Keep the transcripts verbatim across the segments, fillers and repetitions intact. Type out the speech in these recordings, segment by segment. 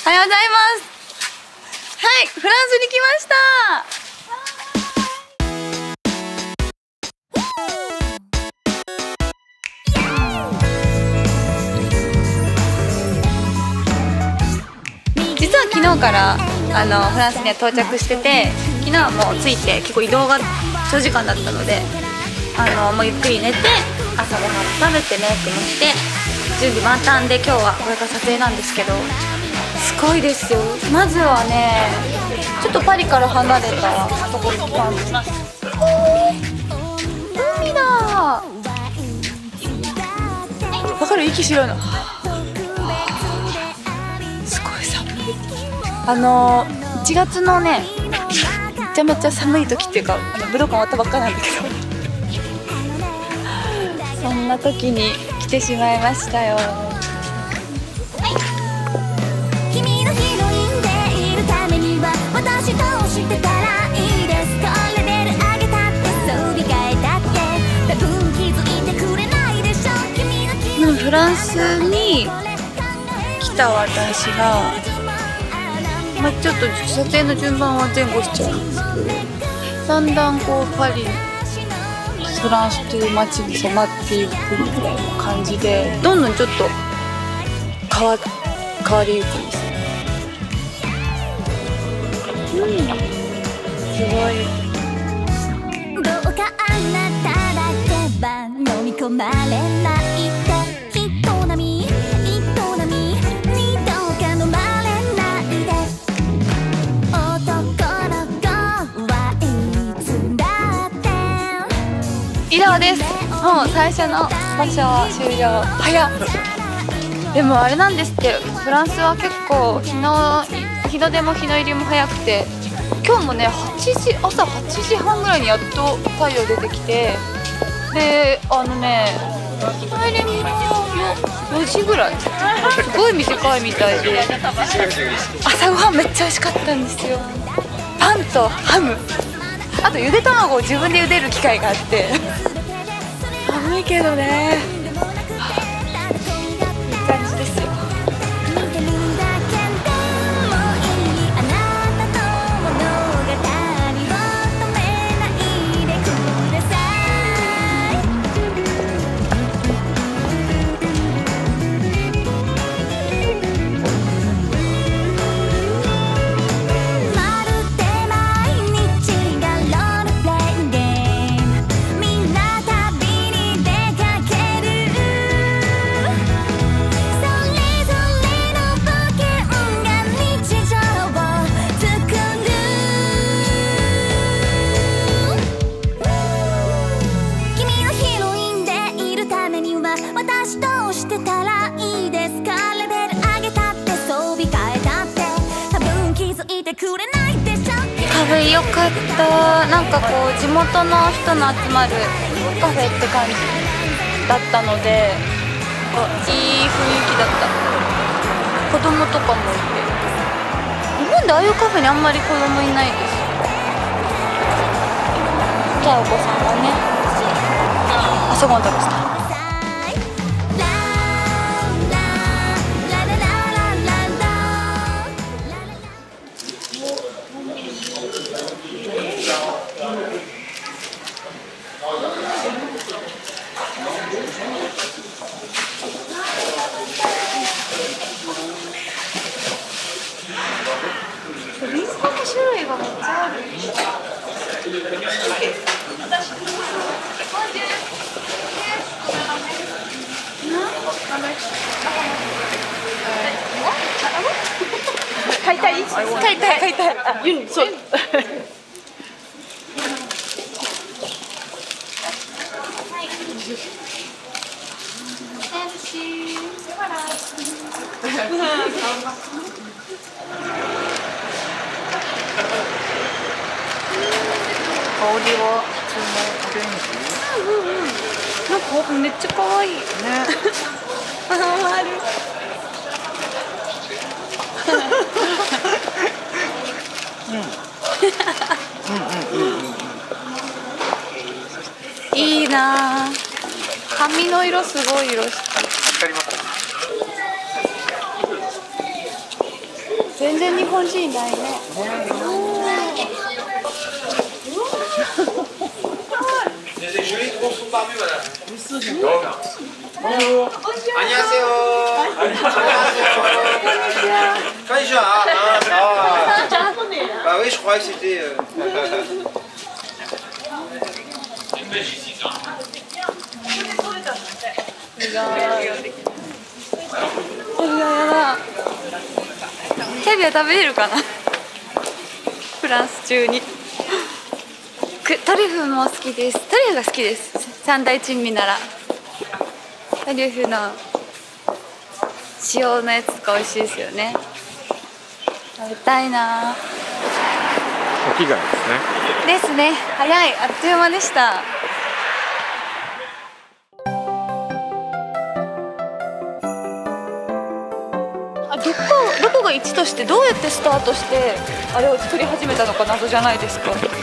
おはようございます。はい、フランスに来ました。実は昨日からあのフランスには到着してて、昨日はもう着いて結構移動が長時間だったので、あのもうゆっくり寝て朝ごはん食べてメイクもして準備満タンで、今日はこれから撮影なんですけど、すごいですよ。まずはね、ちょっとパリから離れたところに来たんです。海だ。わかる？息白いの。すごい寒い。あのいちがつのね、めちゃめちゃ寒い時っていうか、あの武道館終わったばっかなんだけどそんな時に来てしまいましたよ。フランスに来た私が、まあ、ちょっと撮影の順番は前後しちゃうんですけど、だんだんこうパリ、フランスという街に染まっていくみたいな感じで、どんどんちょっと変わ変わりゆくんですね。うん、すごい。どうかあなただけは飲み込まれないって人並み人並みにどうか飲まれないで、男の子はいつだって以上です。もう最初の場所は終了。早っ。でもあれなんですって、フランスは結構日の日の出も日の入りも早くて、今日もねはちじ、朝はちじはんぐらいにやっと太陽出てきて、であのね日の入りもよじぐらい、すごい短いみたいで、朝ごはんめっちゃ美味しかったんですよ。パンとハム、あとゆで卵を自分で茹でる機会があって寒いけどね、いい感じですよ。カフェよかった。なんかこう地元の人の集まるカフェって感じだったので、あ、いい雰囲気だった。子供とかもいて、日本でああいうカフェにあんまり子供いないです。じゃあお子さんはね、朝ごはん食べてた。リンゴの種類がめっちゃある。買いたい？買いたい買いたい。あ、ユン、そう。香りは普通のオレンジ。うんうん。なんかめっちゃ可愛いね。ある。いいなぁ。髪の色すごい色してる。光ります。 全然日本人いないね。キャビア食べれるかな。フランス中にトリュフも好きです。トリュフが好きです。三大珍味ならトリュフの塩のやつとか美味しいですよね。食べたいな。 お着替えですね。 ですね。早い、あっという間でした。あ、どこどこがいちとしてどうやってスタートしてあれを作り始めたのか謎じゃないですか。だって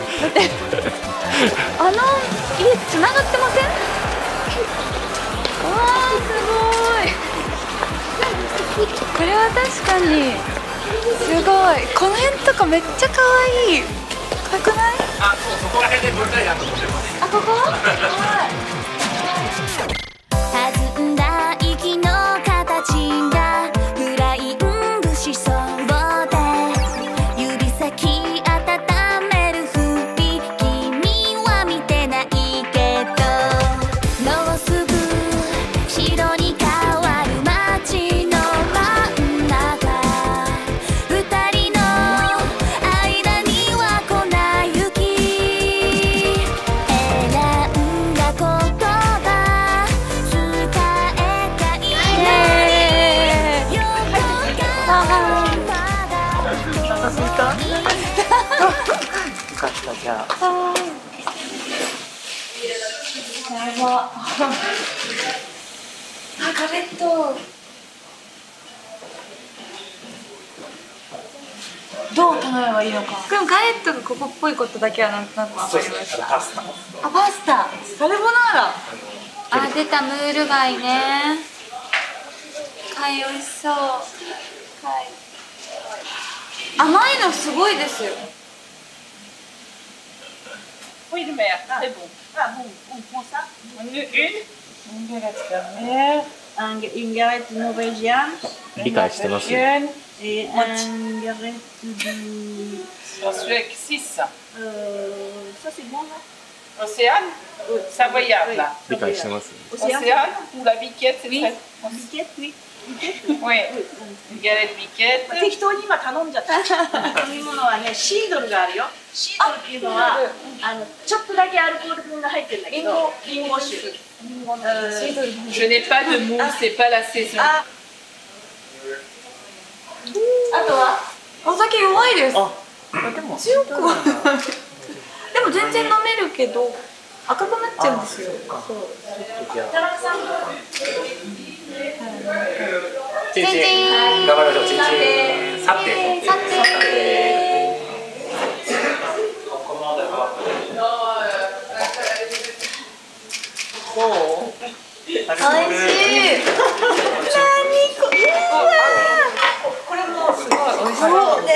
あの家つながってません？わあ、すごい。これは確かにすごい。この辺とかめっちゃ可愛い。可愛くない？あ、そこら辺で撮りたいなと思ってます。あ、ここ？はい。 弾んだ息の形がフライングしそうで指先温めるふり君は見てないけどもうすぐ白に変わる街の真ん中二人の間には粉雪選んだ言葉使えたいねよかったじゃあ。 やば。あ、ガレット。どう頼めばいいのか。でもガレットがここっぽいことだけはなんとなくわかりました。 パスタ。 あ、パスタ。カルボナーラ。あ、出たムール貝ね。貝美味しそう。貝。甘いのすごいですよ。 Oui, de mer, c'est bon. Ah bon, on prend ça. Une, une galette de mer, un, une galette norvégienne, une galette norvégienne et une galette de... J'en suis avec six. Euh, ça c'est bon là. Océane Oui. Savoyarde là. Océane. Océane ou la biquette, c'est Oui. très... Biquette, oui. Oui, une galette biquette. 適当に今頼んじゃった。飲み物はね、シードルがあるよ。シードルっていうのは、あのちょっとだけアルコール分が入ってるんだけど、リンゴ酒。 Je n'ai pas de mousse, c'est pas la saison. あとはお酒弱いです。 あ、でも強くはでも全然飲めるけど赤くなっちゃうんですよ。そう。 じゃあ。 チンチン。頑張りましょう。チンチン。さて。 さて。 どう？ 美味しい。何これ？ これもすごい美味しい。 これはもう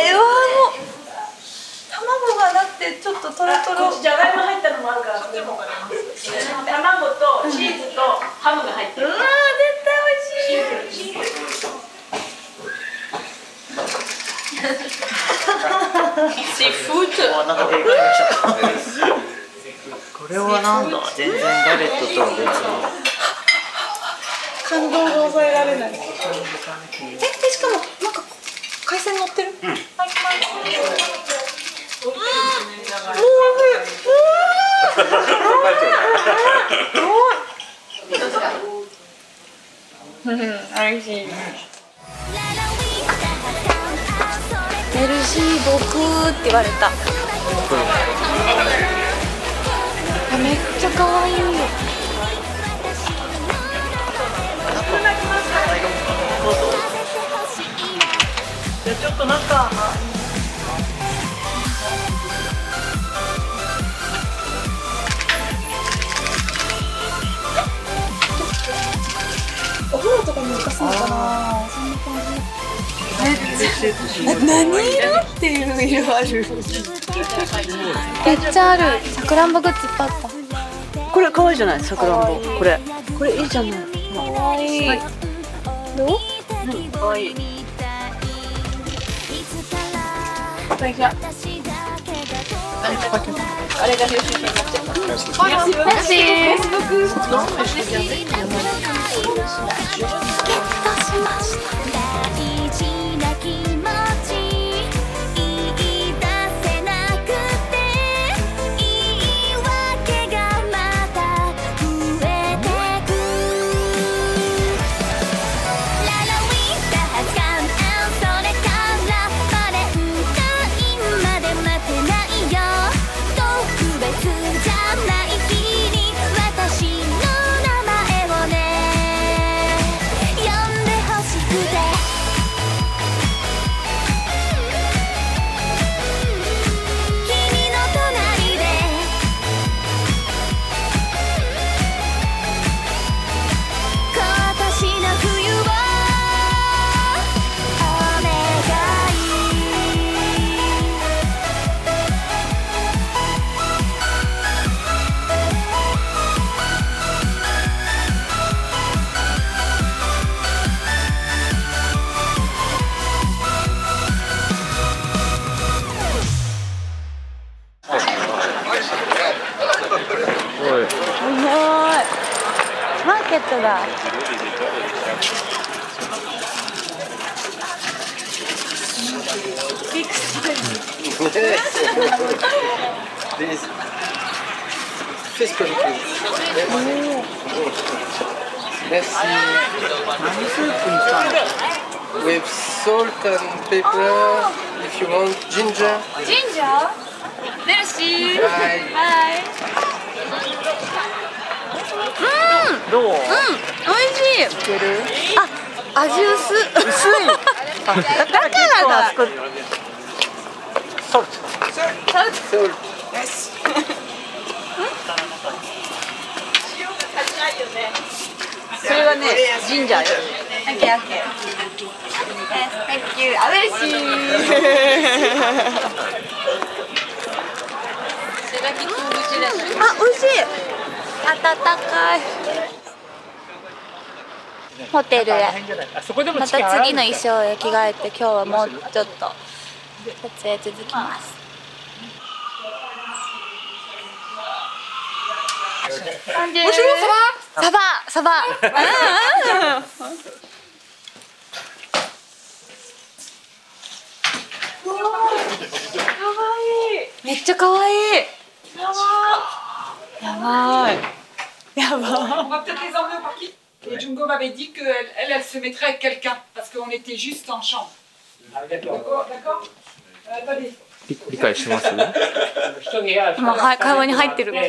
卵がだってちょっとトロトロ。 じゃがいも入ったのもあるから、それも卵とチーズとハムが入ってる。 うわー、絶対美味しい。 シーフード。 お腹でかいました。これはなんだ。全然ガレットとは別に。 感動が抑えられない。え、でしかもなんか海鮮乗ってる？うん。はい、おいしい。メルシーボクーって言われた。めっちゃ可愛い。 じゃあちょっと中。 お風呂とかに浮かすのかな。そんな感じ。めっ何色っていう色ある。めっちゃある。さくらんぼグッズいっぱいあった。 これ可愛いじゃない、さくらんぼ。これこれいいじゃない。 可愛い。どう？ 可愛い。 これじゃ。あれが編集者になっちゃった。 マーケットだ。 Fais ce que je fais. Merci. With salt and pepper, if you want ginger. ジンジャー？メルシー。 Bye. はい。 どう？ うん、美味しい。あ、味薄。 薄い。だから結構あそこ。ソルト。 Salt. それはね、ジンジャーよ。 オッケーオッケー。Thank you。あ、嬉しい。あ、美味しい。温かい。ホテルへ。また次の衣装へ着替えて、今日はもうちょっと撮影続きます。サバ、サバ。めっちゃ可愛い。やばい。やばい。 On va peut-être les emmener au parking. Et Jungo m'avait dit qu'elle elle, elle se mettrait avec quelqu'un parce qu'on était juste en chambre. D'accord, d'accord. Attendez. 理解します？ 今は会話に入ってる。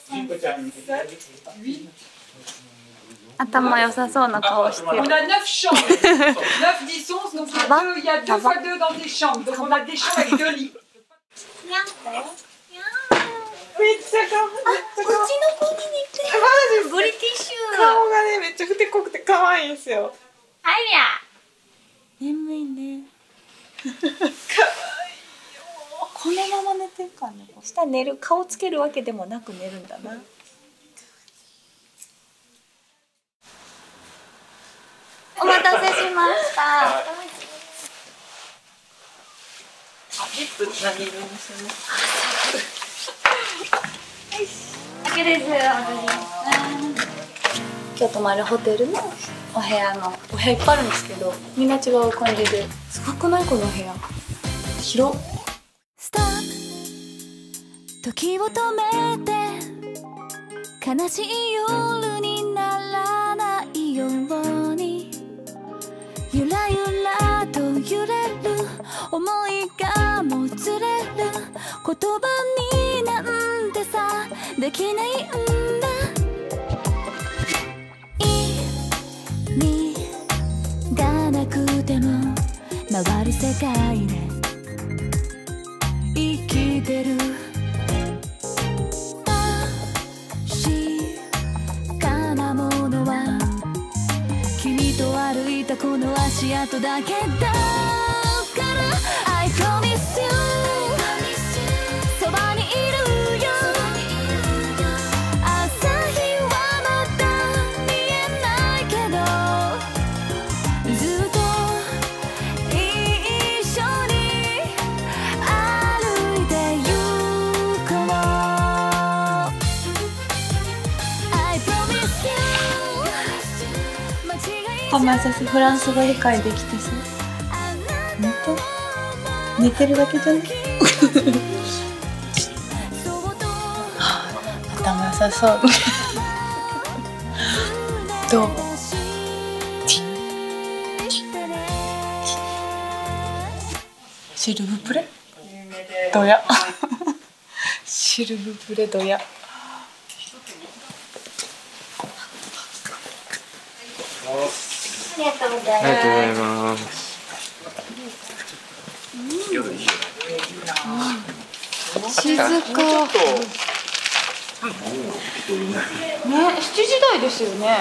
頭良さそうな顔してる。 On a neuf chambres. neuf, dix, onze, donc il y a deux fois deux dans des chambres. Donc on a des chambres avec deux lits. めっちゃ可愛い。うちの子に似てる。ブリティッシュ。 顔がね、めっちゃふてこくて可愛いんですよ。 ありゃ。眠いね。可愛いよ。このまま寝てるかね。下寝る、顔つけるわけでもなく寝るんだな。お待たせしました。 リップつなげるんですよね。 だけです。今日泊まるホテルのお部屋のお部屋いっぱいあるんですけど、みんな違う感じですごくないこの部屋。広。 ストップ。時を止めて悲しい夜にならないようにゆらゆらと揺れる思いがもつれる言葉になんてさできないんだ意味がなくても回る世界で生きてる確かなものは君と歩いたこの足跡だけだパマさフランス語理解できてそう。本当？寝てるだけじゃない？頭良さそう。どう？シルブプレ？どや。シルブプレどや。 ありがとうございます。 静か。ね、しちじ台ですよね。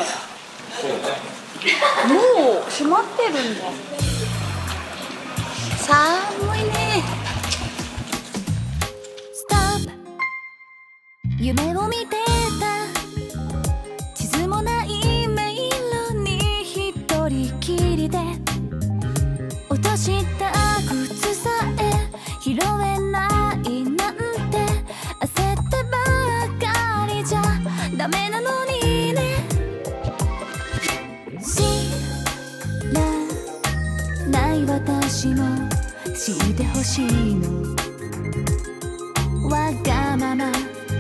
もう閉まってるんだ。寒いね。 ストップ。夢を見てた。地図もない迷路に一人きりで。落とした靴さえ拾えないなんて焦ってばかりじゃダメなのにね。知らない私も知ってほしいの。わがまま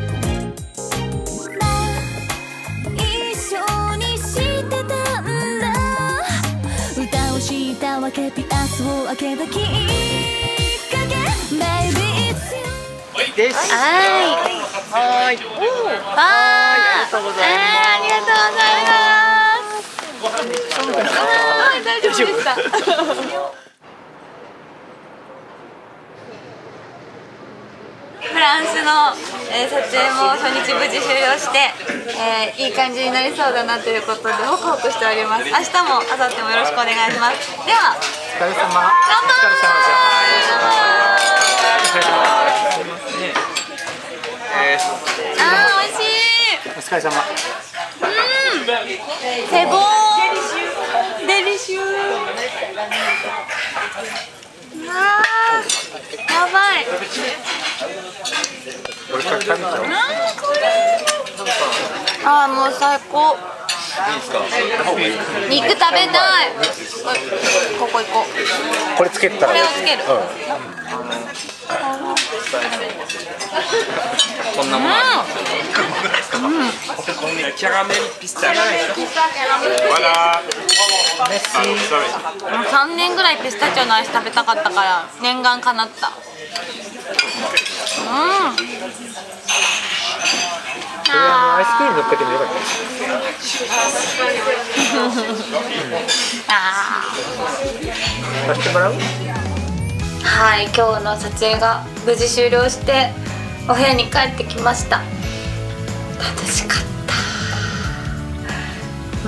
一緒にしてたんだ。歌をしたわけピアスを開けたきっかけ Baby it's you です。 はい。 はい。 あありがとうございます。 ありがとうございます。はい、大丈夫でした。フランスの、えー、撮影も初日無事終了して、えー、いい感じになりそうだなということでホクホクしております。明日も明後日もよろしくお願いします。では、 お疲れ様。 乾杯。あー、美味しい。 お疲れ様。 うん。セボー。デリシュー。あー、やばい。 これから食べちゃおう。 あー、もう最高。肉食べたい。ここ行こう。 これつけたら。 これをつける。 こんなもの。 キャラメルピスタチオ。 もうさんねんぐらいピスタチオのアイス食べたかったから念願かなった。うん。 アイスクリーム乗っけてもよかった。 ああ。貸してもらう？ はい、今日の撮影が無事終了してお部屋に帰ってきました。楽しかった。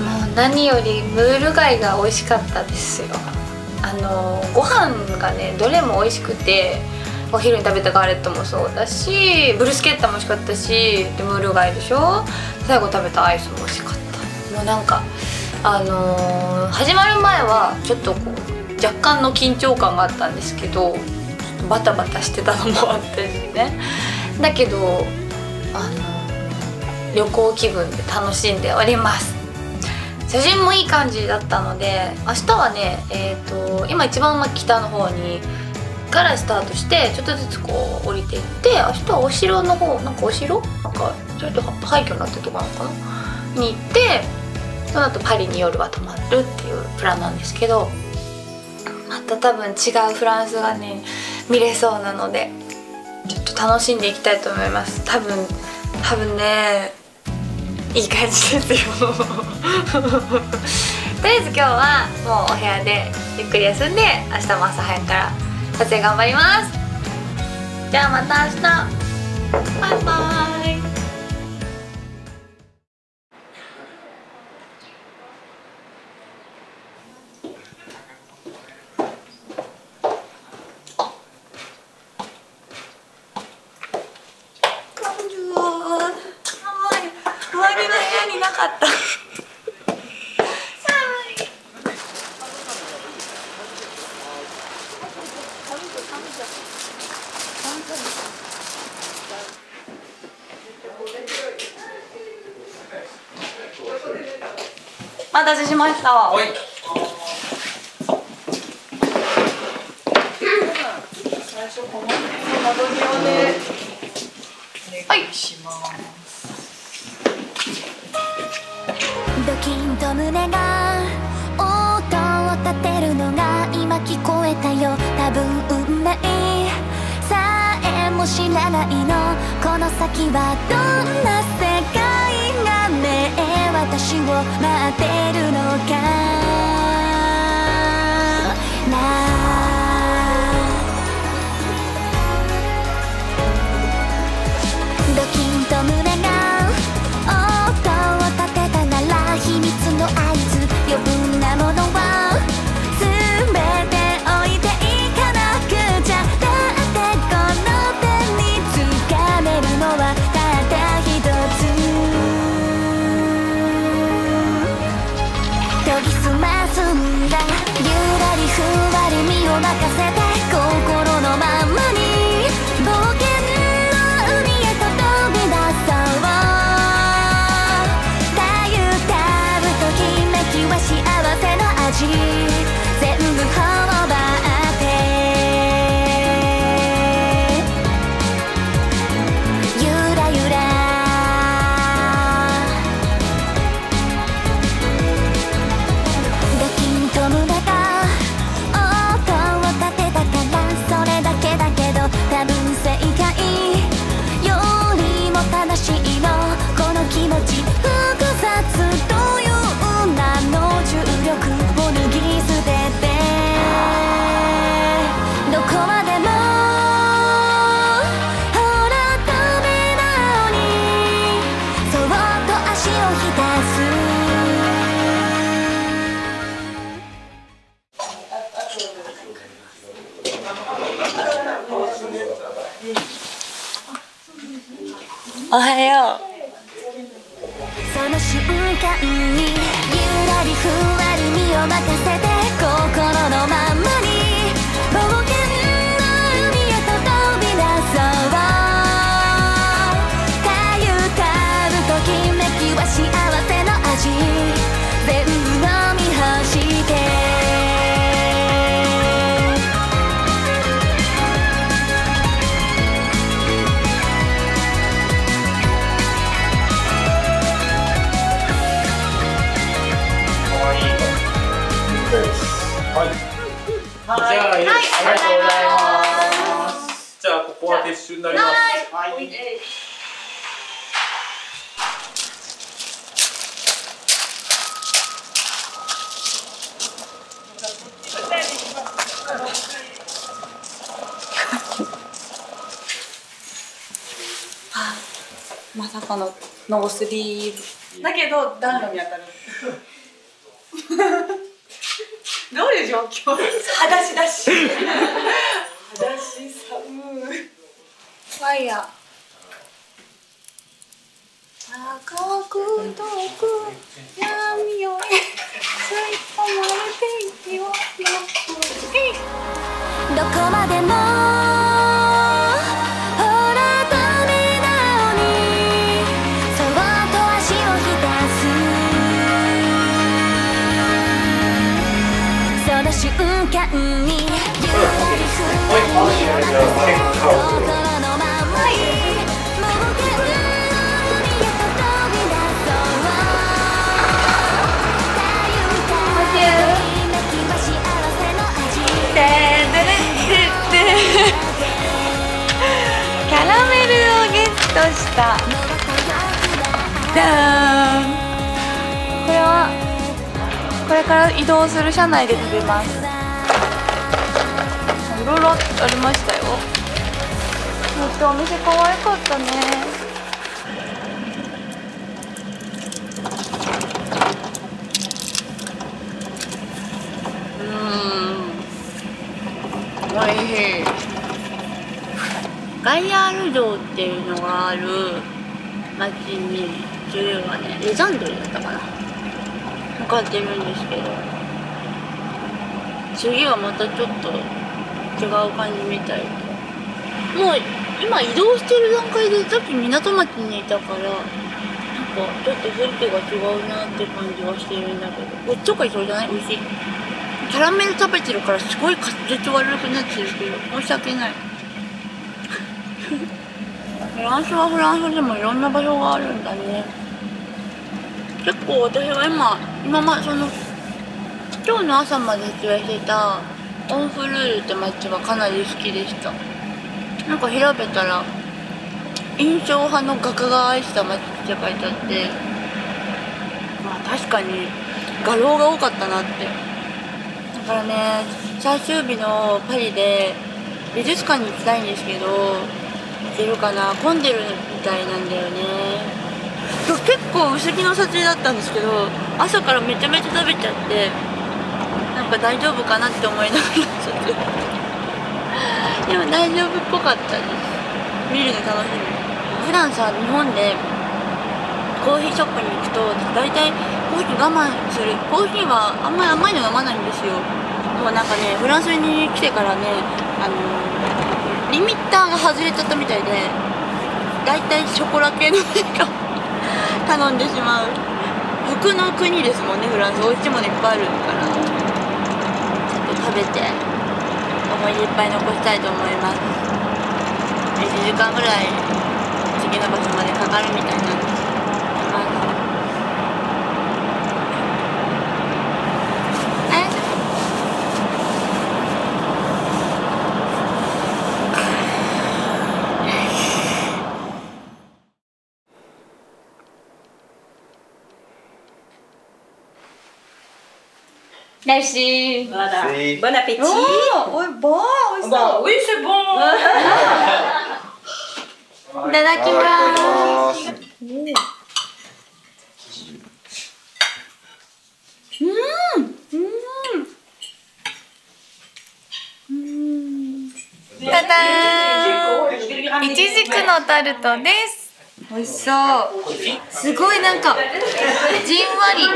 もう何よりムール貝が美味しかったですよ。あのご飯がねどれも美味しくて、お昼に食べたガレットもそうだし、ブルスケッタも美味しかったし、でムール貝でしょ。最後食べたアイスも美味しかった。もうなんかあのー、始まる前はちょっとこう若干の緊張感があったんですけど、ちょっとバタバタしてたのもあってね。だけどあの旅行気分で楽しんでおります。写真もいい感じだったので、明日はね、えーと今一番北の方にからスタートしてちょっとずつこう降りていって、明日はお城の方、なんかお城なんかちょっと廃墟になってるとこなのかなに行って、その後パリに夜は泊まるっていうプランなんですけど、また多分違うフランスがね見れそうなのでちょっと楽しんでいきたいと思います。多分多分ねいい感じですよ。とりあえず今日はもうお部屋でゆっくり休んで、明日も朝早くから撮影頑張ります。じゃあまた明日、バイバイ。上着の部屋になかった。お待たせしました。 初この辺の窓際でお願いします。 ドキンと胸が音を立てるのが今聞こえたよ。多分運命さえも知らないの。この先はどんな世界がね私を待ってるのかな。ドキンと胸が音を立てたなら秘密の合図余分なものは全て置いていかなくちゃ。だってこの手に掴めるのはたった一つ。研ぎ澄ますんだゆらりふわり身を任せて心のままに冒険の海へと飛び出そう。たゆたぶときめきは幸せの味全部頬張ってゆらゆらドキンと胸が音を立てたからそれだけだけど多分正解よりも正しいの。この気持ち複雑という名の重力を脱ぎ捨ててどこまでもほらダメなのにそっと足を浸す。 おはよう。 その瞬間にゆらりふわり身を任せて心のままに冒険の海へと飛び出そう。たゆたぶときめきは幸せの味全部飲み干してはい。じゃあ、ありがとうございます。じゃあ、ここは撤収になります。はい。 まさかのノースリーブだけど暖炉に当たる。どういう状況？裸足だし。裸足寒い。ファイヤー。高く遠く闇より吸い込まれて息を残し。 どこまでもほらダメなのにそっと足を浸す。その瞬間にゆらりふわり身を任せ心のままに冒険の海へと飛び出そう。たゆたぶときめきは幸せの味キャラメルをゲットした。じゃーん。これはこれから移動する車内で食べます。いろいろありましたよ。めっちゃお店可愛かったね。うーん、おいしい。ガイアール城っていうのがある町に次はね、レザンドリだったかな、向かってるんですけど、次はまたちょっと違う感じみたいで、もう今移動してる段階でさっき港町にいたから、なんかちょっと雰囲気が違うなって感じはしてるんだけど、こっちとかいそうじゃない？美味しい。キャラメル食べてるからすごい滑舌悪くなってるけど申し訳ない。 フランスはフランスでもいろんな場所があるんだね。結構私は今今までその今日の朝まで出演していたオンフルールって街はかなり好きでした。なんか調べたら印象派の画家が愛した街って書いてあって、まあ確かに画廊が多かったなって。だからね、最終日のパリで美術館に行きたいんですけど、行けるかな。混んでるみたいなんだよね。結構薄着の撮影だったんですけど、朝からめちゃめちゃ食べちゃって、なんか大丈夫かなって思いながらちょっとでも大丈夫っぽかったです。見るの楽しみ。普段さ、日本でコーヒーショップに行くと大体コーヒー我慢する。コーヒーはあんまり甘いの飲まないんですよ。もうなんかね、フランスに来てからね、あのー、リミッターが外れちゃったみたいで、大体ショコラ系のメーカー頼んでしまう。服の国ですもんね、フランス。おいしいものいっぱいあるからちょっと食べて思い出いっぱい残したいと思います。いちじかんぐらい次の場所までかかるみたいなんです。 Merci. Voilà. Si. Bon appétit. Oh, oui, bon, oui, Bah oui, c'est bon. いただきます。ただーん。いちじくのタルトです。美味しそう。すごいなんかじんわり。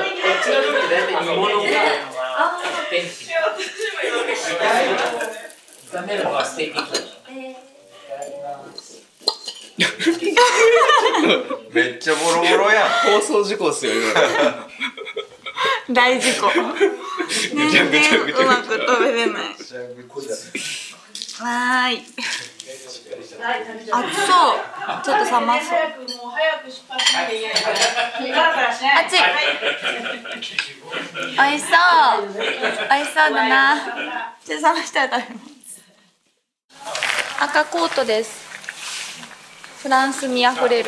めっちゃボロボロやん。 放送事故っすよ今。 大事故。全然うまく食べれない。わーい。熱そう。ちょっと冷まそう。熱い。美味しそう。美味しそうだな。ちょっと冷ましたら食べます。赤コートです。フランスにあふれる。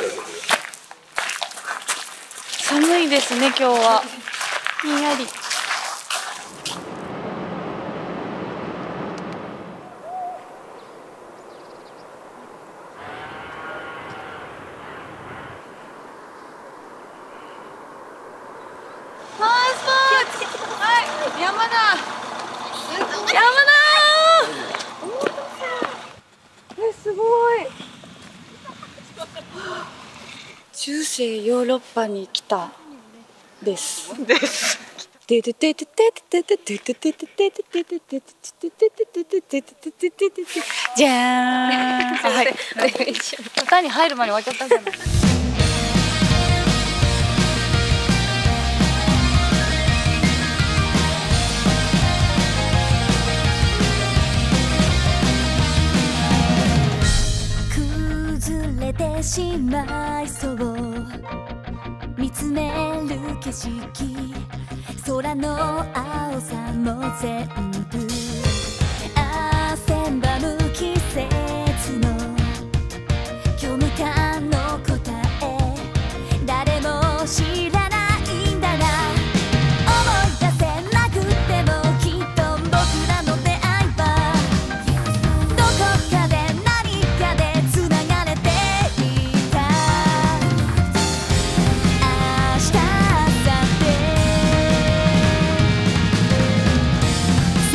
寒いですね今日は。ひんやり。山だ。山だー。え、すごい。中世ヨーロッパに来たです。です。でででででででででででででででじゃーん。はい。歌に入る前に終わっちゃったじゃない。 崩れてしまいそう見つめる景色空の青さも全部汗ばむ季節の虚無感の答え誰も知らないんだな思い出せなくてもきっと僕らの出会いはどこかで何かでつながれていた明日明後日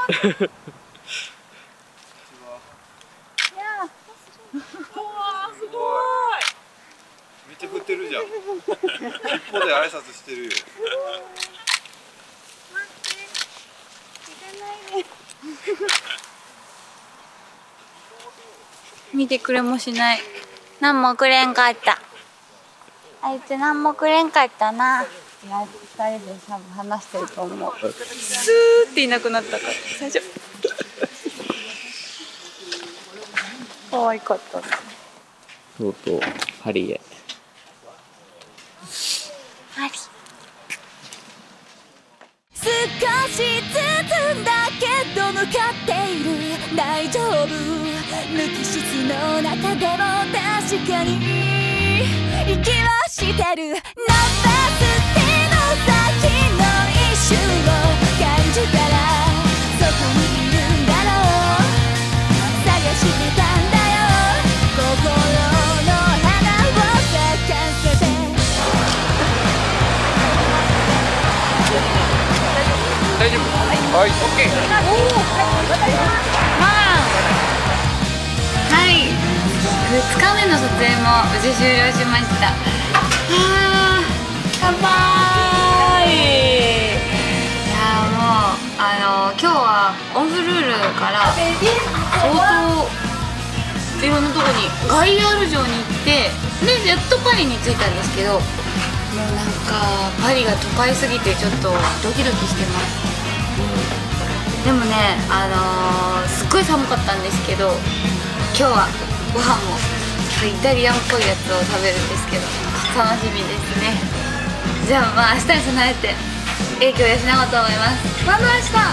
めっちゃ振ってるじゃん。一方で挨拶してるよ。 見てくれもしない。何もくれんかった。あいつ何もくれんかったな。いや、二人で多分話してると思う。スーっていなくなったから最初。可愛かった。 とうとうパリへ。 パリ。 少しずつだけど向かっている。大丈夫、無機質の中でも確かに息はしてる。伸ばす手の先の一瞬を感じたらそこにいるんだろう。探してたんだよ、心の花を咲かせて。 大丈夫？はい、オッケー。 はい、ふつかめの撮影も無事終了しました。はー、乾杯。いやー、もうあの今日はオンフルールから相当いろんなとこにガイアール城に行ってでやっとパリに着いたんですけど、もうなんかパリが都会すぎてちょっとドキドキしてます。でもね、あのー、すっごい寒かったんですけど、今日はご飯もイタリアンっぽいやつを食べるんですけど楽しみですね。じゃあまあ明日に備えて影響を養おうと思います。また明日。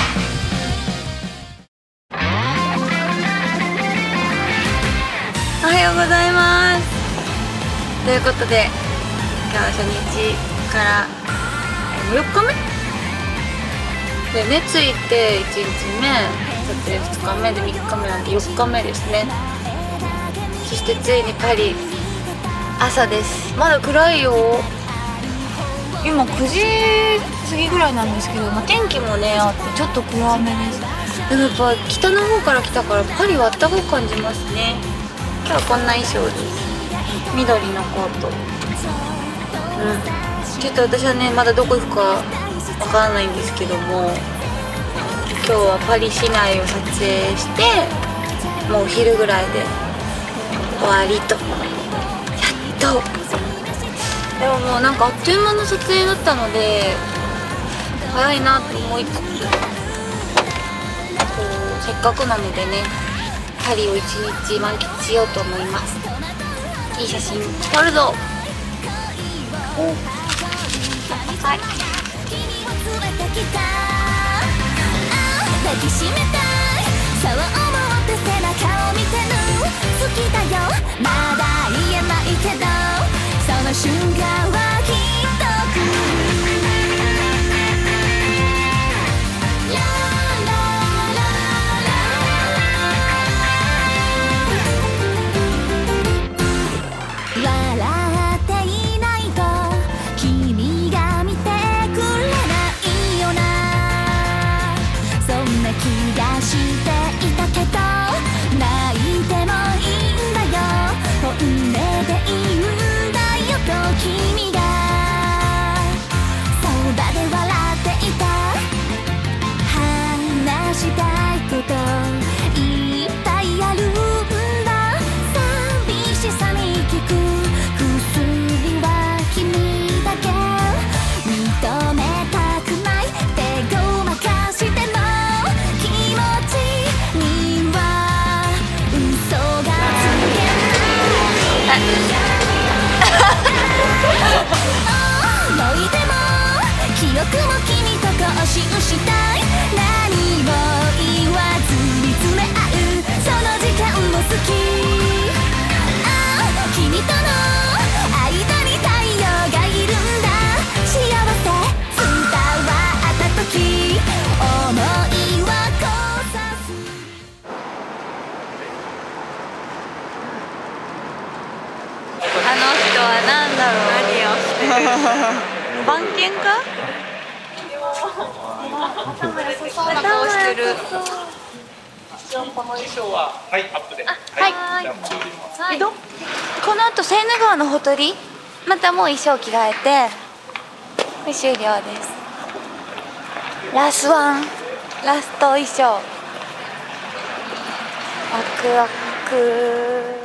おはようございます。ということで今日は初日からよっかめでね、着いていちにちめ、撮影ふつかめでみっかめなんでよっかめですね。そしてついにパリ、朝です。まだ暗いよ。今くじ過ぎぐらいなんですけど、まあ、天気もねあってちょっと暗めです。でもやっぱ北の方から来たからパリはあったかく感じますね。今日はこんな衣装です。緑のコート。うん、ちょっと私はねまだどこ行くかわからないんですけども、今日はパリ市内を撮影してもうお昼ぐらいで終わりと。やっと。でももうなんかあっという間の撮影だったので早いなと思いつつ、こうせっかくなのでねパリを一日満喫しようと思います。いい写真撮るぞ。はい、抱きしめたい、そう思って背中を見てる。好きだよ、まだ言えないけどその瞬間はきっと来る。ラララララ笑っていないと君が見てくれないよな。そんな気がしていたけど泣いてもいいんだよ、本音でいいんだよと君がそばで笑っていた。話したいこといっぱいあるんだ。寂しさに効く薬は君だけ。認めたくない手ごまかしても気持ちには嘘がつけない。思い出も記憶も君と更新したい。何も言わず見つめ合うその時間も好き。ああ君との間に太陽がいるんだ。幸せ伝わった時思いは交差する。 あの人は何だろう。何をしてる番犬か。 頭良さそうな顔してる。 この衣装ははいアップで。 はい。はい。この後セーヌ川のほとり、またもう衣装着替えて終了です。ラスワン、ラスト衣装。ワクワク。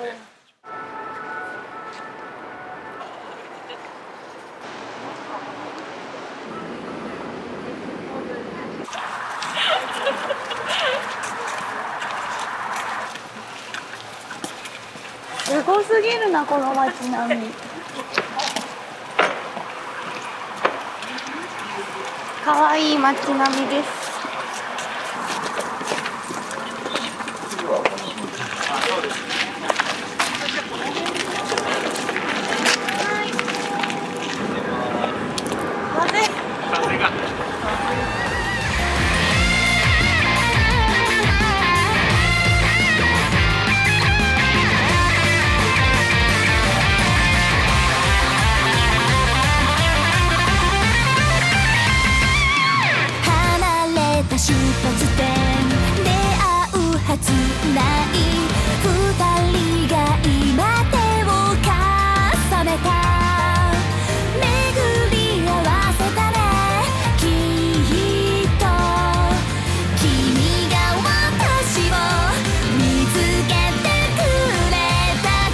すごすぎるな、この街並み。可愛い街並みです。風が。 出発点出会うはずない二人が今手を重ねた巡り合わせたねきっと君が私を見つけてくれた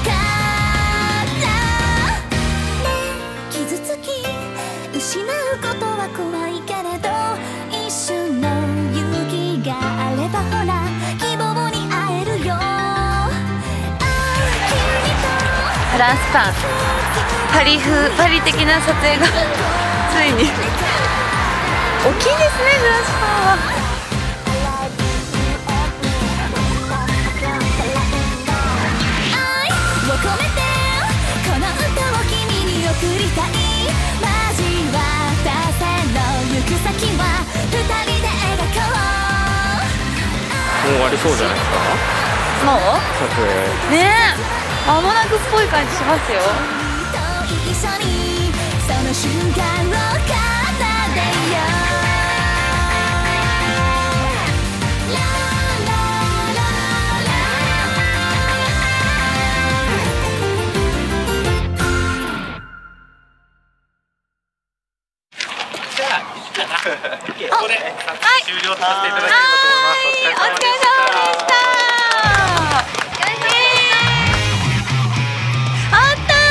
からね傷つき失うことは怖いけれど一瞬のほら希望に会えるよ。 フランスパン、パリ風、パリ的な撮影がついに大きいですね、フランスパンは。愛を込めてこの歌を君に送りたい。交わった線の行く先は二人で描こう。 もう終わりそうじゃないですか。 もう撮影ねえ、間もなくっぽい感じしますよ。 一緒にその瞬間を奏でよう。ラララじゃあここで撮影終了させていただきたいと思います。 お疲れ様でした。あ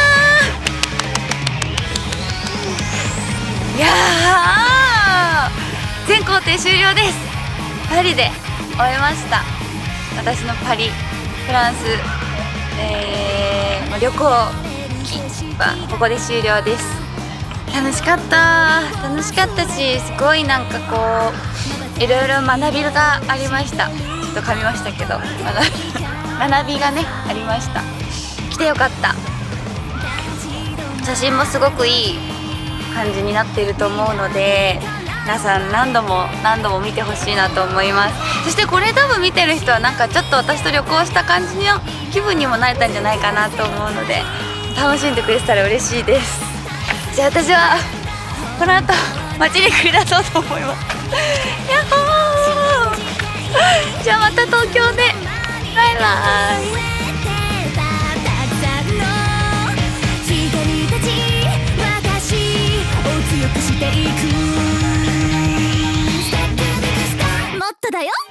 ったー。いやー、全行程終了です。パリで終えました。私のパリ、フランス、えー、旅行記はここで終了です。楽しかった、楽しかったし、すごいなんかこういろいろ学びがありました。ちょっと噛みましたけど学びがねありました。来てよかった。写真もすごくいい感じになっていると思うので、皆さん何度も何度も見てほしいなと思います。そしてこれ多分見てる人はなんかちょっと私と旅行した感じの気分にもなれたんじゃないかなと思うので、楽しんでくれてたら嬉しいです。じゃあ私はこの後街に繰り出そうと思いますやっほー。じゃあまた東京でバイバイ。もっとだよ。